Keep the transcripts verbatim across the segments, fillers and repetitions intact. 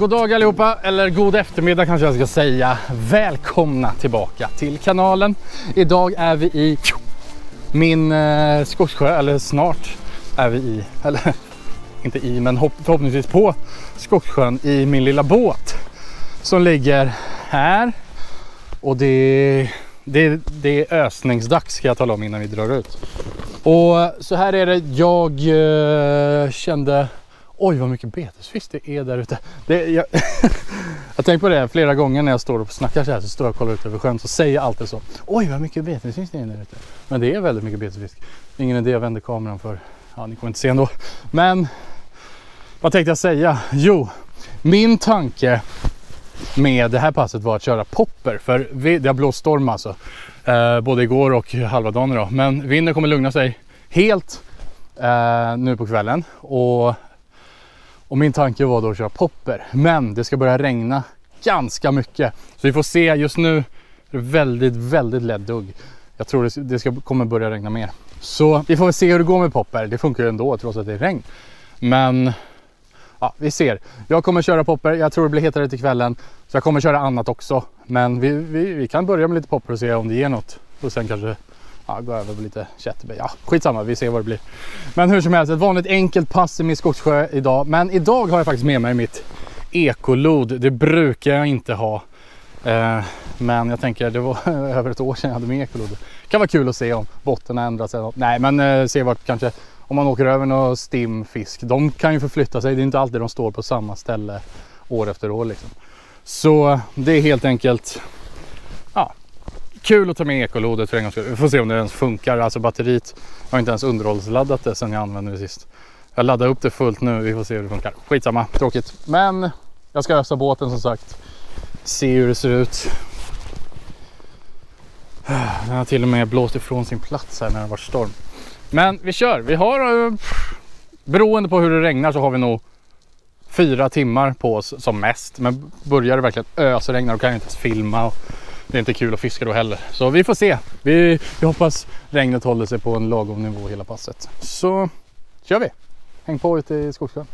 God dag allihopa, eller god eftermiddag kanske jag ska säga. Välkomna tillbaka till kanalen. Idag är vi i min eh, Skogssjö, eller snart är vi i, eller inte i, men hopp, förhoppningsvis på Skogssjön i min lilla båt som ligger här. Och det, det, det är ösningsdags, ska jag tala om innan vi drar ut. Och så här är det, jag eh, kände, oj vad mycket betesfisk det är där ute. Det, jag jag tänker på det flera gånger när jag står och snackar så här, så står jag och kollar ut över sjön, så säger jag alltid så, oj vad mycket betesfisk det är där ute. Men det är väldigt mycket betesfisk. Ingen idé jag vänder kameran för, ja ni kommer inte se ändå. Men vad tänkte jag säga? Jo, min tanke med det här passet var att köra popper, för det har blåst storm alltså, eh, både igår och halva dagen idag. Men vinden kommer lugna sig helt eh, nu på kvällen, och, och min tanke var då att köra popper, men det ska börja regna ganska mycket, så vi får se. Just nu är det väldigt väldigt lätt dugg. Jag tror det, det ska, kommer börja regna mer, så vi får väl se hur det går med popper. Det funkar ju ändå trots att det är regn, men ja, vi ser. Jag kommer köra popper, jag tror det blir hetare till kvällen, så jag kommer köra annat också. Men vi, vi, vi kan börja med lite popper och se om det ger något. Och sen kanske ja, gå över på lite köttbär. Ja, skitsamma, vi ser vad det blir. Men hur som helst, ett vanligt enkelt pass i min Skogssjö idag. Men idag har jag faktiskt med mig mitt ekolod. Det brukar jag inte ha. Eh, men jag tänker, det var över ett år sedan jag hade med ekolod. Det kan vara kul att se om botten har ändrats. Nej, men eh, se vart kanske... Om man åker över någon stimfisk, de kan ju förflytta sig. Det är inte alltid de står på samma ställe år efter år liksom. Så det är helt enkelt ja, kul att ta med ekolodet för en gång. Vi får se om det ens funkar. Alltså batteriet, jag har inte ens underhållsladdat det sedan jag använde det sist. Jag laddar upp det fullt nu, vi får se hur det funkar. Skitsamma, tråkigt. Men jag ska ösa båten som sagt. Se hur det ser ut. Den har till och med blåst ifrån sin plats här när det var storm. Men vi kör, vi har, beroende på hur det regnar så har vi nog fyra timmar på oss som mest. Men börjar det verkligen ösregna då kan jag inte ens filma, och det är inte kul att fiska då heller. Så vi får se, vi, vi hoppas regnet håller sig på en lagom nivå hela passet. Så kör vi, häng på ute i Skogssjön.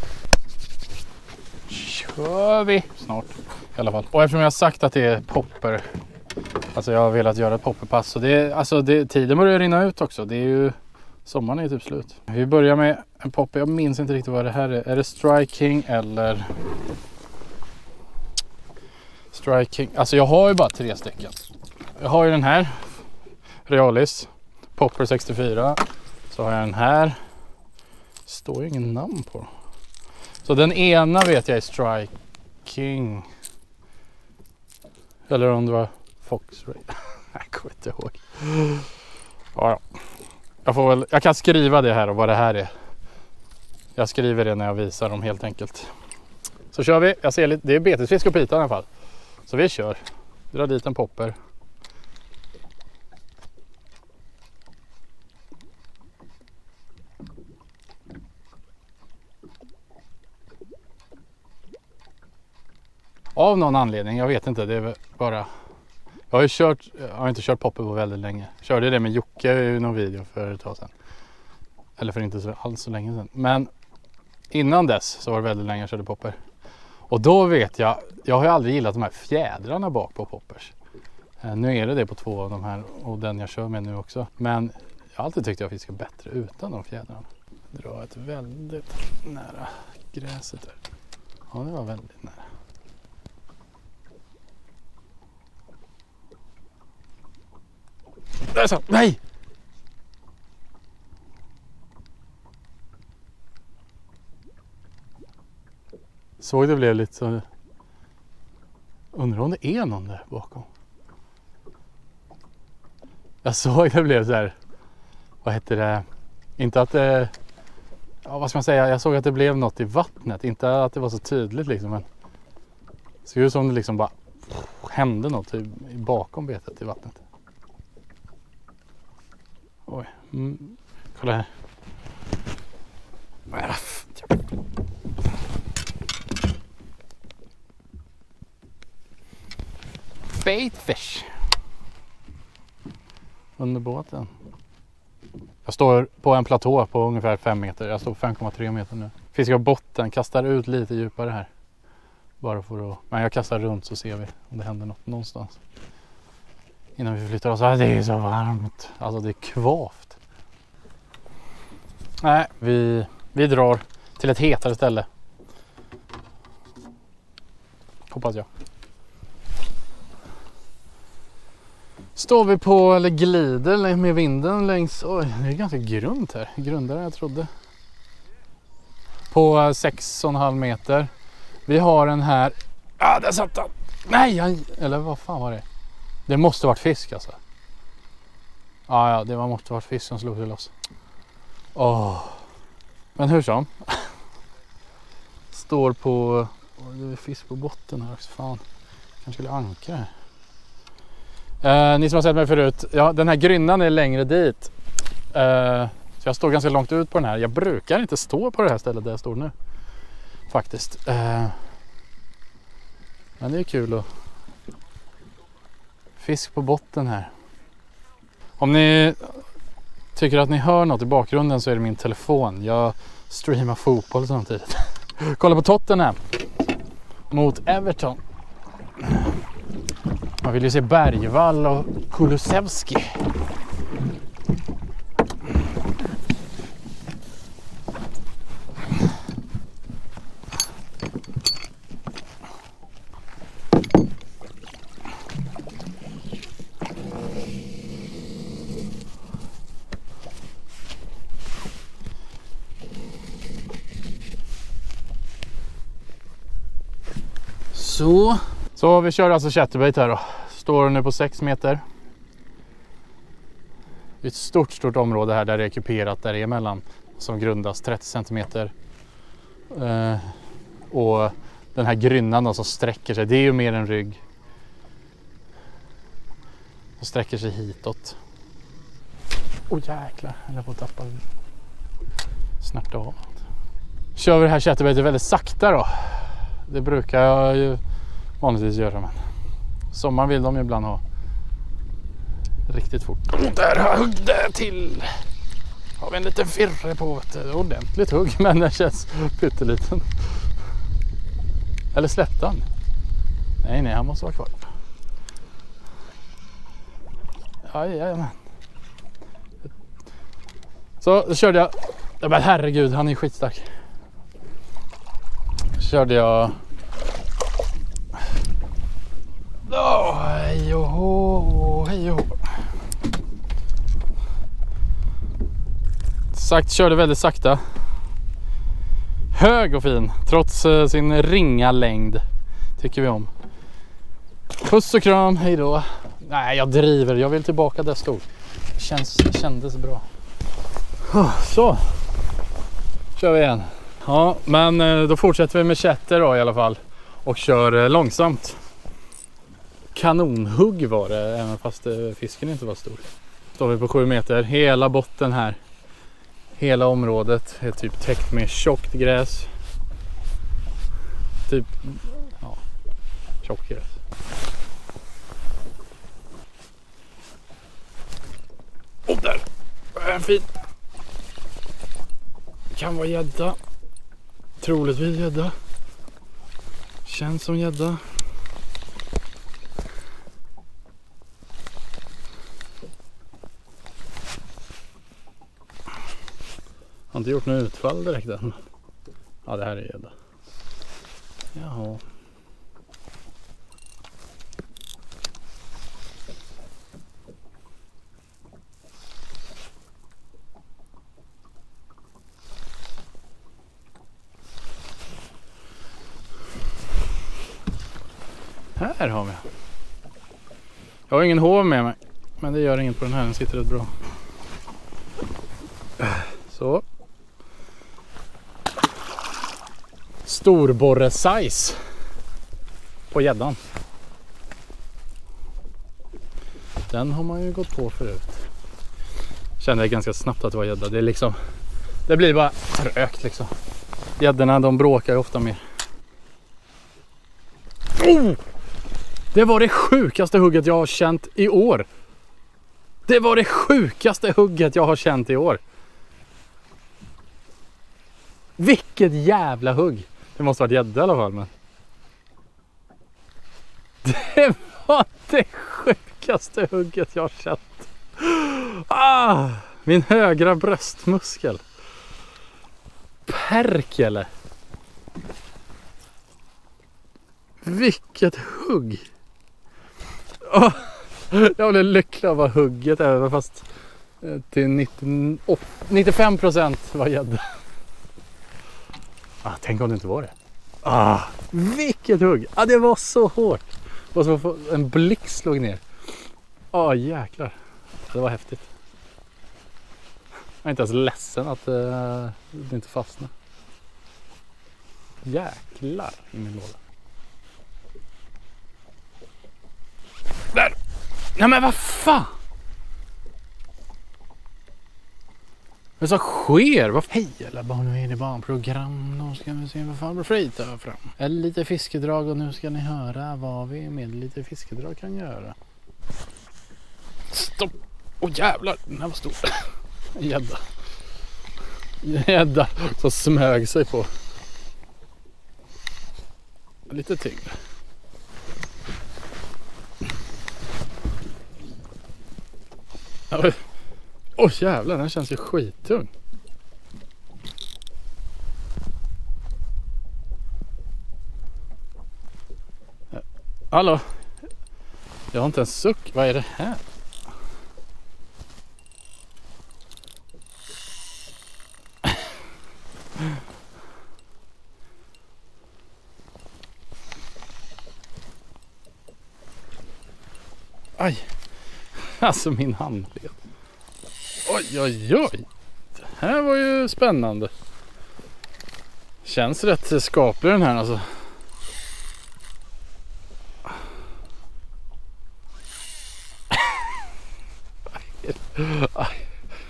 Kör vi snart i alla fall. Och eftersom jag har sagt att det är popper, alltså jag har velat göra ett popperpass, så det är, alltså det, tiden börjar rinna ut också. Det är ju, sommaren är ju typ slut. Vi börjar med en popper, jag minns inte riktigt vad det här är. Är det Striking eller Striking? Alltså jag har ju bara tre stycken. Jag har ju den här Realis Popper sextiofyra. Så har jag den här, står ju ingen namn på. Så den ena vet jag är Striking, eller om det var Foxray. Jag kommer inte ihåg. Ja, jag, får väl, jag kan skriva det här och vad det här är. Jag skriver det när jag visar dem helt enkelt. Så kör vi. Jag ser lite, det är betesfisk och pita i alla fall. Så vi kör. Dra dit en popper. Av någon anledning, jag vet inte, det är bara... Jag har ju kört, jag har inte kört popper på väldigt länge. Jag körde det med Jocke i någon video för ett tag sedan. Eller för inte så, alls så länge sedan. Men innan dess så var det väldigt länge jag körde popper. Och då vet jag, jag har ju aldrig gillat de här fjädrarna bak på poppers. Eh, nu är det det på två av de här och den jag kör med nu också. Men jag har alltid tyckt att jag fiskar bättre utan de fjädrarna. Dra ett väldigt nära gräset där. Ja, det var väldigt nära. Där så, nej! Såg det blev lite så... Undrar om det är någon där bakom. Jag såg det blev så här... Vad heter det? Inte att det... Ja, vad ska man säga? Jag såg att det blev något i vattnet. Inte att det var så tydligt liksom, men... Det såg ut som det liksom bara... Hände något bakom betet i vattnet. Oj, mm. Kolla här. Baitfish. Under båten. Jag står på en platå på ungefär fem meter. Jag står fem komma tre meter nu. Fiskar botten, kastar ut lite djupare här. Bara för att... Men jag kastar runt så ser vi om det händer något någonstans. Innan vi flyttar oss. Det är så varmt. Alltså det är kvavt. Nej, vi, vi drar till ett hetare ställe. Hoppas jag. Står vi på, eller glider med vinden längs... Oj, det är ganska grunt här. Grundare än jag trodde. På sex och en halv meter. Vi har den här... Ah, där satt den! Nej, jag... eller vad fan var det? Det måste varit fisk alltså. Ah, ja, det måste varit fisk som slog till oss. Åh. Men hur som? Står på... Oh, det är fisk på botten här också. Fan. Kanske skulle ankra här. Eh, ni som har sett mig förut. Ja, den här grynnan är längre dit. Eh, så jag står ganska långt ut på den här. Jag brukar inte stå på det här stället där jag står nu. Faktiskt. Eh, men det är kul att... Fisk på botten här. Om ni tycker att ni hör något i bakgrunden så är det min telefon. Jag streamar fotboll samtidigt. Kolla på Tottenham mot Everton. Man vill ju se Bergvall och Kulusevski. Så. Så vi kör alltså chatterbait här då. Står nu på sex meter. Det är ett stort stort område här där det är kuperat där det är mellan som grundas trettio centimeter. Eh, och den här grynnan då som sträcker sig, det är ju mer en rygg. Den sträcker sig hitåt. Åh oh, jäklar, jag är på att tappa. Snart av. Kör vi det här chatterbaitet väldigt sakta då. Det brukar jag ju vanligtvis göra, men sommaren vill de ju ibland ha riktigt fort. Och där huggde till. Har vi en liten firre på ett ordentligt hugg, men den känns pytteliten. Eller släppte han? Nej, nej, han måste vara kvar. Ja, ja, men. Så då körde jag. Ja, men herregud, han är skitstark. Körde jag. Oh, hej och hå, hej och hå. Sagt, körde väldigt sakta. Hög och fin, trots uh, sin ringa längd. Tycker vi om. Puss och kram, hej då. Nej, jag driver, jag vill tillbaka där stod. Känns, kändes bra. Oh, så. Kör vi igen. Ja, men uh, då fortsätter vi med chatter då i alla fall. Och kör uh, långsamt. Kanonhugg var det, även fast uh, fisken inte var stor. Står vi på sju meter, hela botten här. Hela området är typ täckt med tjockt gräs. Typ, ja, tjockt gräs. Och där är en fin. Kan vara gädda. Troligtvis gädda. Känns som gädda. Har inte gjort något utfall direkt än. Ja, det här är gädda. Jaha. Här har vi. Jag har ingen hov med mig. Men det gör inget på den här. Den sitter rätt bra. Så. Storborre size på gäddan. Den har man ju gått på förut. Kände jag ganska snabbt att det var gädda. Det är liksom, det blir bara trögt liksom. Gäddorna, de bråkar ju ofta mer. Oh! Det var det sjukaste hugget jag har känt i år. Det var det sjukaste hugget jag har känt i år. Vilket jävla hugg. Det måste varit gädda i alla fall. Men... Det var det sjukaste hugget jag har sett. Ah, min högra bröstmuskel. Perkele. Vilket hugg. Oh, jag blev lycklig av vad hugget är, fast till nittio, oh, nittiofem procent var gädda. Ah, tänk om det inte var det. Ah, vilket hugg. Ah, det var så hårt. Och så en blick slog ner. Ah, jäklar. Det var häftigt. Jag är inte ens ledsen att uh, det inte fastnade. Jäklar i min låda. Där! Nej men vad fan! Vad så sker? Vad... Hej alla barn, nu är det barnprogram. Nu ska vi se vad farbror Frej tar fram. Eller lite fiskedrag och nu ska ni höra vad vi med lite fiskedrag kan göra. Stopp! Åh oh, jävlar, den här var stor. Gädda. Gädda som smög sig på. Lite tyngre. Åh oh, jävlar, den känns ju skittung. Hallå? Jag har inte en suck. Vad är det här? Aj. Alltså min handled. Oj, oj, oj. Det här var ju spännande. Känns rätt skaplig den här alltså. Aj.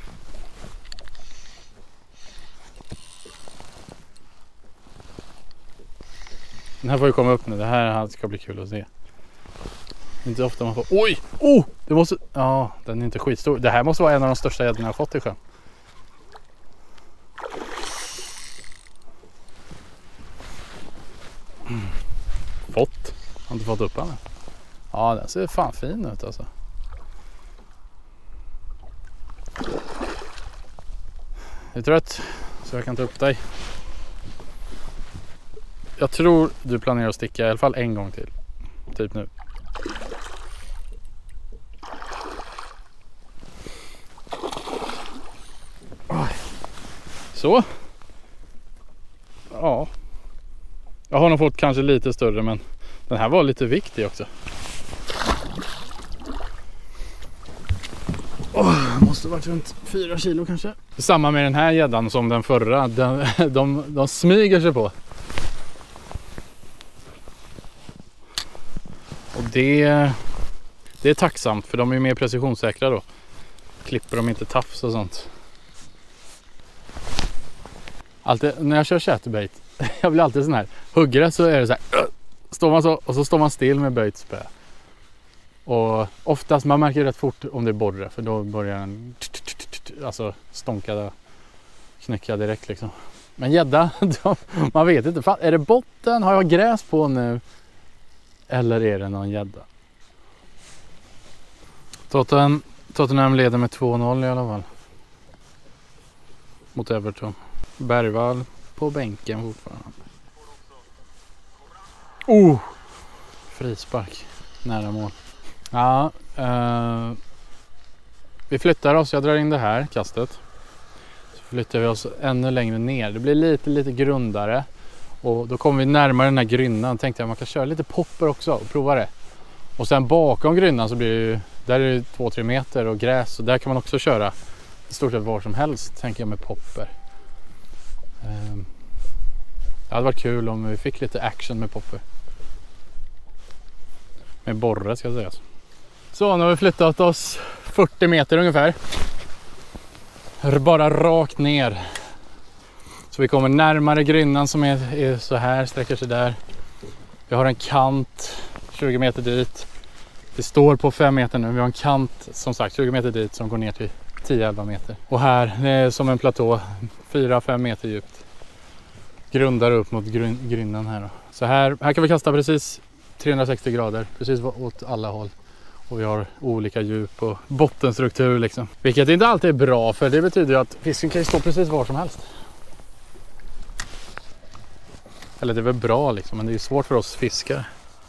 Den här får ju komma upp nu. Det här ska bli kul att se. Inte ofta man får... Oj! Oh! Det måste... Ja, den är inte skitstor. Det här måste vara en av de största gäddorna jag har fått i sjön. Mm. Fått. Har inte fått upp den. Ja, den ser fan fin ut alltså. Jag är trött så jag kan ta upp dig. Jag tror du planerar att sticka i alla fall en gång till. Typ nu. Så. Ja. Jag har nog fått kanske lite större, men den här var lite viktig också. Oh, måste varit runt fyra kilo kanske. Samma med den här gäddan som den förra. De, de, de smyger sig på. Och det, det är tacksamt för de är mer precisionssäkra då. Klipper de inte tafs och sånt. Alltid, när jag kör chatterbait, jag blir alltid sån här. Huggare så är det så här. Uh, står man så och så står man still med böjt spö. Och oftast, man märker rätt fort om det är borre. För då börjar den alltså stånka, knäcka direkt liksom. Men gädda, man vet inte. Fan, är det botten? Har jag gräs på nu? Eller är det någon gädda? Tottenham, Tottenham leder med två noll i alla fall. Mot Everton. Bergvall på bänken fortfarande. Oh! Frispark. Nära mål. Ja, eh, vi flyttar oss. Jag drar in det här kastet. Så flyttar vi oss ännu längre ner. Det blir lite, lite grundare. Och då kommer vi närmare den här grynnan. Tänkte jag man kan köra lite popper också och prova det. Och sen bakom grynnan så blir det ju, där är det två tre meter och gräs. Och där kan man också köra i stort sett var som helst, tänker jag, med popper. Um, det hade varit kul om vi fick lite action med popper. Med borre ska jag säga. Så nu har vi flyttat oss fyrtio meter ungefär. Bara rakt ner. Så vi kommer närmare grynnan som är, är så här, sträcker sig där. Vi har en kant tjugo meter dit. Vi står på fem meter nu. Vi har en kant som sagt tjugo meter dit som går ner till tio elva meter. Och här det är som en platå fyra fem meter djupt. Grundar upp mot gryn, grynnan här då. Så här, här kan vi kasta precis trehundrasextio grader, precis åt alla håll. Och vi har olika djup och bottenstruktur liksom. Vilket inte alltid är bra, för det betyder ju att fisken kan ju stå precis var som helst. Eller det är väl bra liksom, men det är ju svårt för oss fiskare.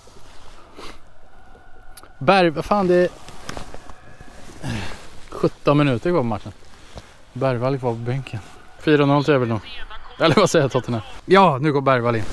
Berg, vad fan, det är sjutton minuter kvar på matchen. Bergvall kvar på bänken. fyra noll till Everton. Eller vad säger jag, Tottenham? Ja, nu går Bergvall in.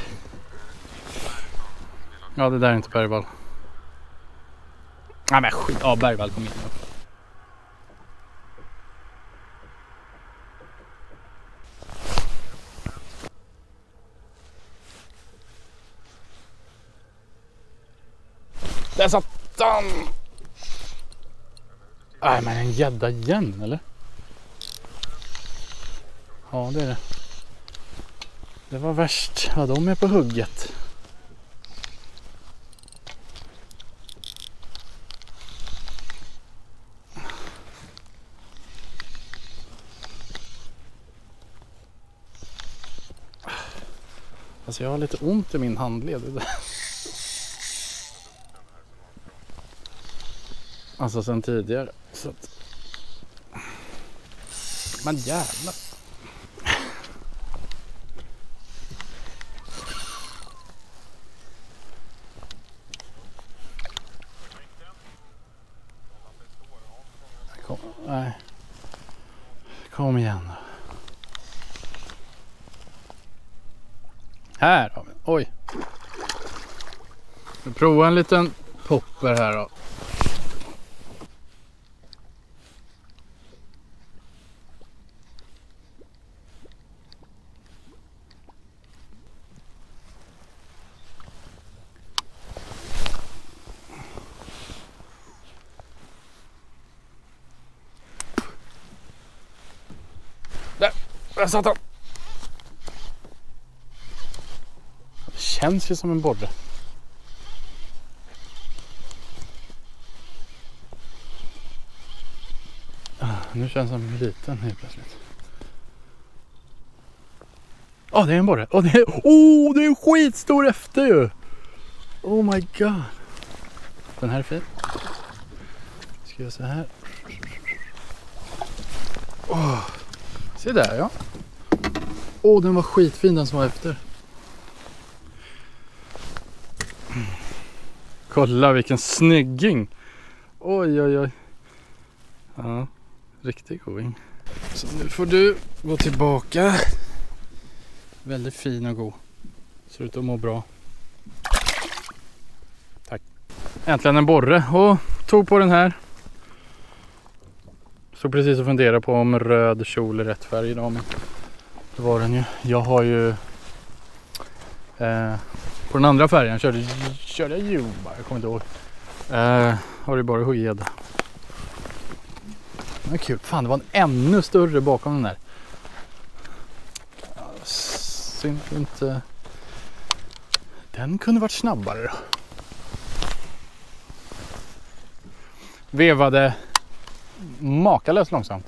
Ja, det där är inte Bergvall. Nej men skit, ja, Bergvall kom in. Där satt han! Nej men en gädda igen, eller? Ja, det är det. Det var värst. Ja, de är på hugget. Alltså jag har lite ont i min handled. Alltså sen tidigare. Så att... Men jävlar. Kom, nej. Kom igen då. Här har vi. Oj. Vi provar en liten popper här då. Där, där satt han. Det känns ju som en borre. Nu känns den liten helt plötsligt. Ja, oh, det är en borre. Oh, det är oh, det är en skitstor efter ju. Oh my god. Den här är fin. Ska jag så här. Oh. Se där, ja. Åh, oh, den var skitfin, den som var efter. Kolla vilken snygging. Oj, oj, oj. Ja, riktigt god. Så nu får du gå tillbaka. Väldigt fin och god. Ser ut att må bra. Tack. Äntligen en borre. Och tog på den här. Så precis och fundera på om röd kjol är rätt färg idag, men det var den ju. Jag har ju eh, på den andra färgen körde, körde jag juba, jag kommer inte ihåg. Eh, har det bara hugged. Det var kul. Fan, det var en ännu större bakom den där. Synd inte. Den kunde varit snabbare då. Vevade makalöst långsamt.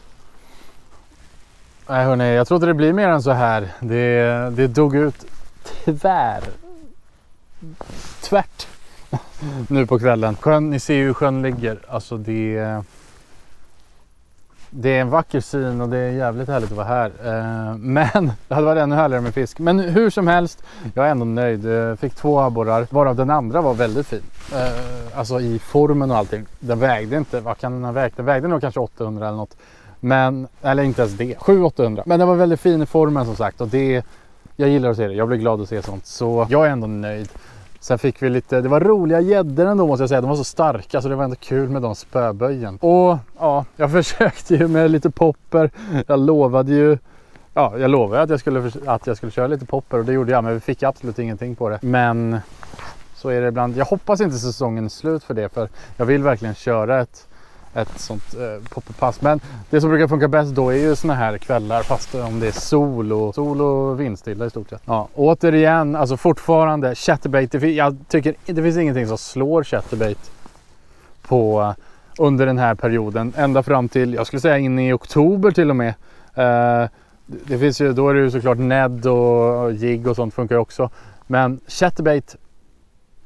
Nej hörni, jag trodde det blir mer än så här. Det, det dog ut tvär. Tvärt. Nu på kvällen. Sjön, ni ser ju hur sjön ligger. Alltså det... Det är en vacker syn och det är jävligt härligt att vara här. Men det hade varit ännu härligare med fisk. Men hur som helst, jag är ändå nöjd. Jag fick två abborrar, varav den andra var väldigt fin. Alltså i formen och allting. Den vägde inte, vad kan den ha vägt? Den vägde nog kanske åttahundra eller något. Men, eller inte ens det, sju åttahundra. Men den var väldigt fin i formen som sagt. Och det, jag gillar att se det, jag blir glad att se sånt. Så jag är ändå nöjd. Sen fick vi lite, det var roliga gäddor ändå måste jag säga, de var så starka så det var ändå kul med de spöböjen. Och ja, jag försökte ju med lite popper, jag lovade ju, ja jag lovade att jag skulle, att jag skulle köra lite popper och det gjorde jag, men vi fick absolut ingenting på det. Men så är det ibland, jag hoppas inte säsongen är slut för det, för jag vill verkligen köra ett ett sånt eh, popperpass. Men det som brukar funka bäst då är ju såna här kvällar, fast om det är sol och, sol och vindstilla i stort sett. Ja, återigen, alltså fortfarande chatterbait, det, jag tycker det finns ingenting som slår chatterbait på under den här perioden, ända fram till, jag skulle säga in i oktober till och med. Eh, det finns ju, då är det ju såklart Ned och, och jigg och sånt funkar ju också. Men chatterbait,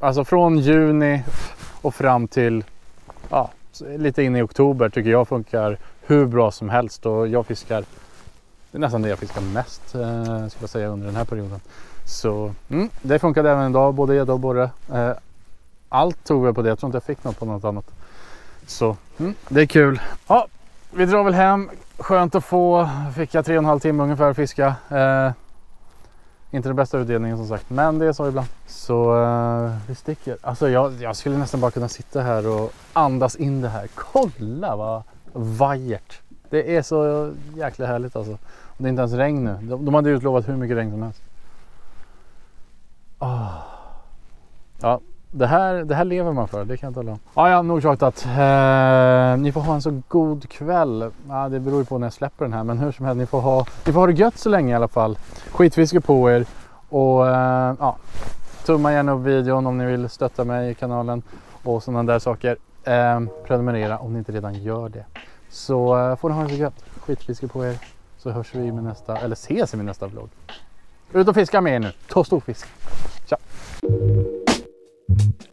Alltså från juni och fram till ja, lite in i oktober tycker jag funkar hur bra som helst. Och jag fiskar, det är nästan det jag fiskar mest eh, ska jag säga under den här perioden. Så mm, det funkade även idag, både gädda och borre. Eh, allt tog jag på det, jag tror inte jag fick något på något annat. Så mm, det är kul. Ja, vi drar väl hem. Skönt att få, fick jag tre och en halv timme ungefär att fiska. Eh, inte den bästa utdelningen som sagt, men det är så ibland. Så eh, vi sticker. Alltså jag, jag skulle nästan bara kunna sitta här och andas in det här. Kolla vad vajert. Det är så jäkla härligt alltså. Och det är inte ens regn nu. De, de hade utlovat hur mycket regn som helst. Oh. Ja, det här, det här lever man för, det kan jag tala om. Ja, ja, nog tjatat. Eh, ni får ha en så god kväll. Ja, det beror ju på när jag släpper den här, men hur som helst, ni får ha, ni får ha det gött så länge i alla fall. Skitfiske på er. Och eh, ja, tumma gärna upp videon om ni vill stötta mig i kanalen och sådana där saker. Eh, prenumerera om ni inte redan gör det. Så eh, får ni ha det så gött. Skitfiske på er. Så hörs vi med nästa, eller ses i min nästa vlogg. Ut och fiska med er nu. Ta stor fisk. Ciao.